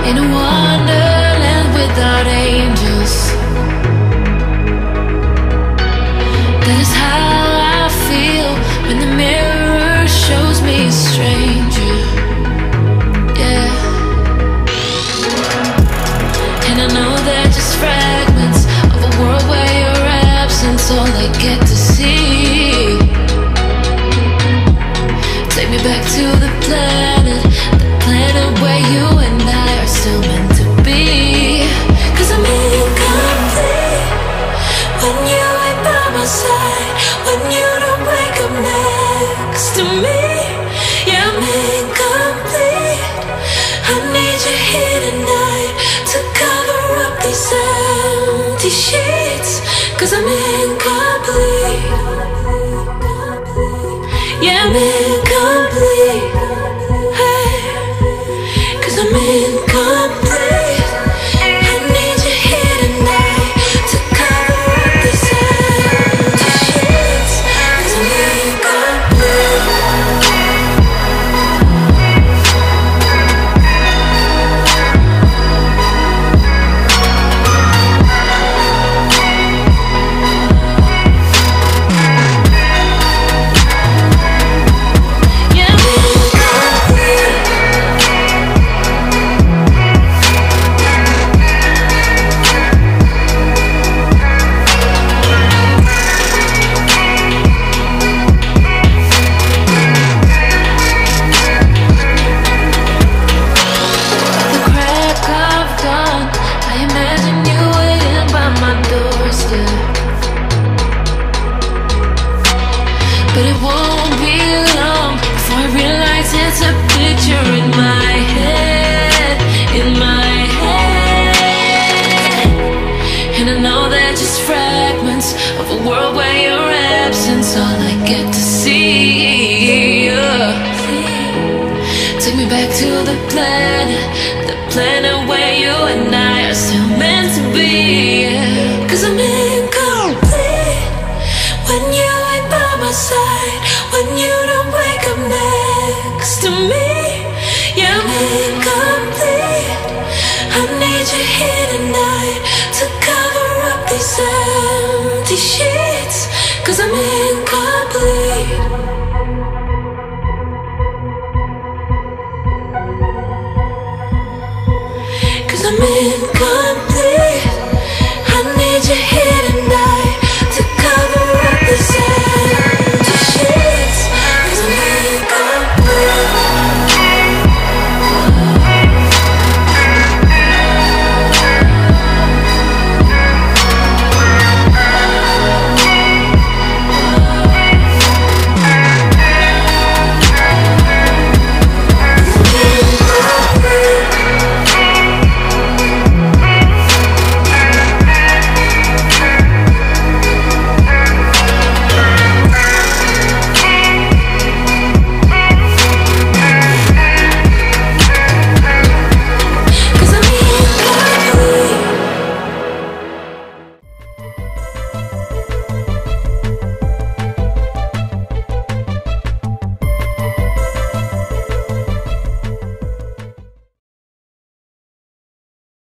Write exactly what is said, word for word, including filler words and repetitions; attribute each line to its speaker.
Speaker 1: in a wonderland without angels. That is how I feel when the mirror shows me a stranger. Yeah. And I know they're just fragments of a world where your absence all I get to see. Take me back to the planet, the planet where you and I are still meant to be. Cause I'm incomplete when you ain't by my side, when you don't wake up next to me. Yeah, I'm incomplete. I need you here tonight to cover up these empty sheets. Cause I'm incomplete. Yeah, I'm incomplete. Hey, cause I'm incomplete. I need you here tonight to cover up these empty sheets. Cause I'm incomplete. But it won't be long before I realize it's a picture in my head, in my head. And I know they're just fragments of a world where your absence all I get to see. Yeah. Take me back to the planet, the planet where you and I are still meant to be. Yeah. Cause I'm incomplete when you ain't by my side, when you don't wake up next to me. Yeah, I'm incomplete. I need you here tonight to cover up these empty sheets. Cause I'm incomplete. Cause I'm incomplete. I need you here